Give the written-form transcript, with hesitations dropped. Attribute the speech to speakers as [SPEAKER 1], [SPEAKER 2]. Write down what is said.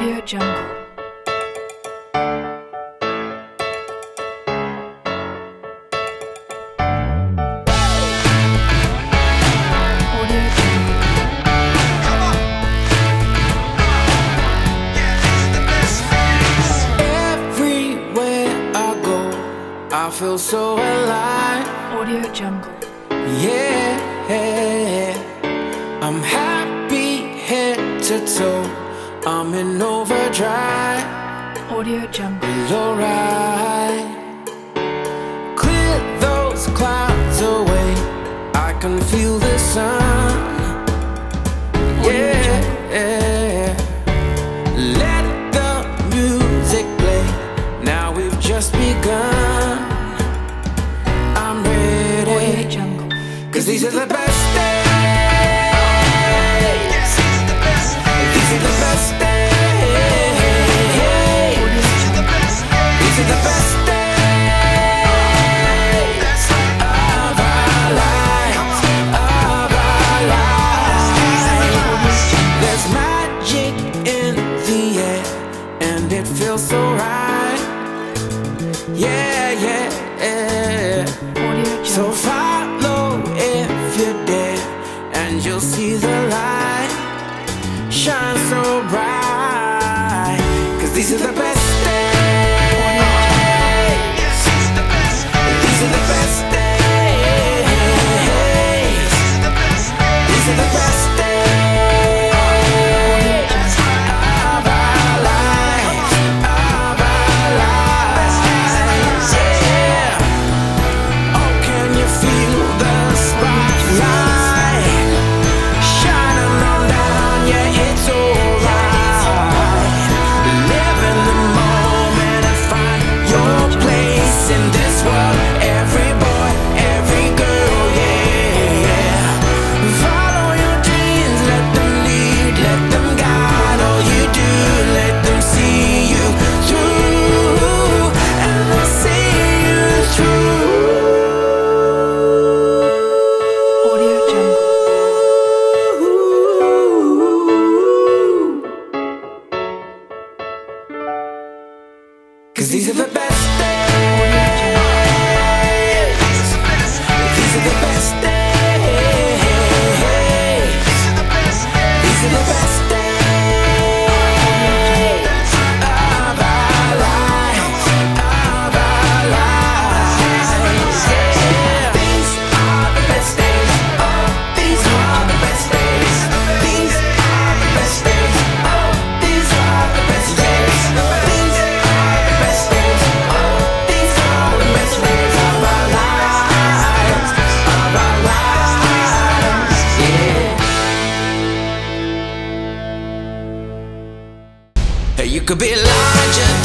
[SPEAKER 1] Audio Jungle.
[SPEAKER 2] I feel so alive.
[SPEAKER 1] Audio Jungle.
[SPEAKER 2] Yeah, I'm happy head to toe. I'm in overdrive.
[SPEAKER 1] Audio Jungle.
[SPEAKER 2] It's alright. Clear those clouds away. I can feel the sun. Yeah, let the music play. Now we've just begun. I'm ready, cause these are the best days. These are the best days. These are the best days of our lives, of our lives. There's magic in the air, and it feels so right. Yeah, yeah. So follow if you dare, and you'll see the light shine so bright. Cause these are the best days. These are the best days. These are the best days of our lives, of our lives. Yeah. Oh, can you feel the spotlight shining on down? Yeah, it's alright. Live in the moment and find your place in this world. Every boy, every girl, yeah. Follow your dreams, let them lead, let them guide. All you do, let them see you through, and they'll see you through.
[SPEAKER 1] Audio Jungle.
[SPEAKER 2] Cause these are the best days. These are the best days. These are the best days of our lives, of our lives. Yeah. These are the best days. Oh, these are the best days. These are the best days. Oh, these are the best days. These are the best days. Oh, these are the best days of our lives, of our lives. Yeah. You could be larger